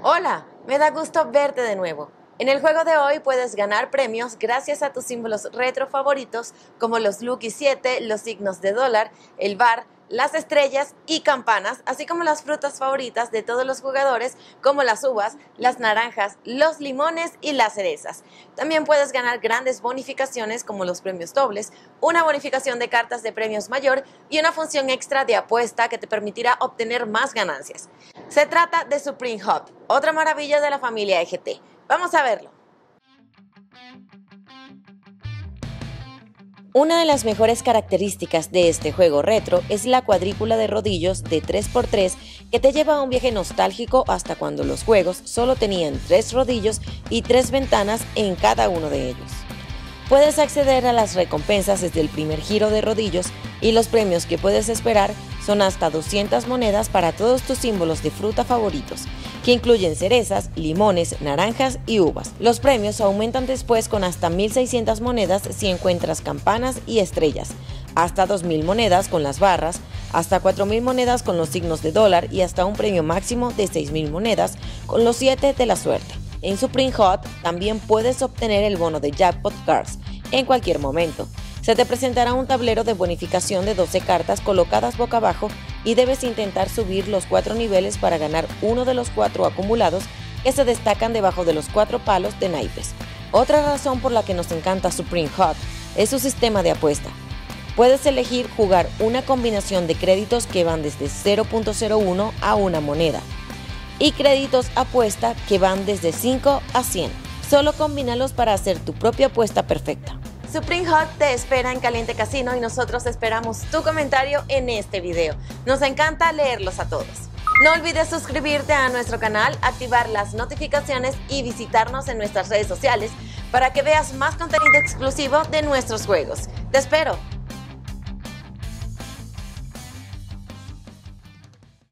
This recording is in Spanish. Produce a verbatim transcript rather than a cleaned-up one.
Hola, me da gusto verte de nuevo. En el juego de hoy puedes ganar premios gracias a tus símbolos retro favoritos como los Lucky siete, los signos de dólar, el bar, las estrellas y campanas, así como las frutas favoritas de todos los jugadores como las uvas, las naranjas, los limones y las cerezas. También puedes ganar grandes bonificaciones como los premios dobles, una bonificación de cartas de premios mayor y una función extra de apuesta que te permitirá obtener más ganancias. Se trata de Supreme Hot, otra maravilla de la familia E G T. Vamos a verlo. Una de las mejores características de este juego retro es la cuadrícula de rodillos de tres por tres que te lleva a un viaje nostálgico hasta cuando los juegos solo tenían tres rodillos y tres ventanas en cada uno de ellos. Puedes acceder a las recompensas desde el primer giro de rodillos y los premios que puedes esperar son hasta doscientas monedas para todos tus símbolos de fruta favoritos, que incluyen cerezas, limones, naranjas y uvas. Los premios aumentan después con hasta mil seiscientas monedas si encuentras campanas y estrellas, hasta dos mil monedas con las barras, hasta cuatro mil monedas con los signos de dólar y hasta un premio máximo de seis mil monedas con los siete de la suerte. En Supreme Hot también puedes obtener el bono de Jackpot Cards en cualquier momento. Se te presentará un tablero de bonificación de doce cartas colocadas boca abajo y debes intentar subir los cuatro niveles para ganar uno de los cuatro acumulados que se destacan debajo de los cuatro palos de naipes. Otra razón por la que nos encanta Supreme Hot es su sistema de apuesta. Puedes elegir jugar una combinación de créditos que van desde cero punto cero uno a una moneda y créditos apuesta que van desde cinco a cien. Solo combínalos para hacer tu propia apuesta perfecta. Supreme Hot te espera en Caliente Casino y nosotros esperamos tu comentario en este video. Nos encanta leerlos a todos. No olvides suscribirte a nuestro canal, activar las notificaciones y visitarnos en nuestras redes sociales para que veas más contenido exclusivo de nuestros juegos. ¡Te espero!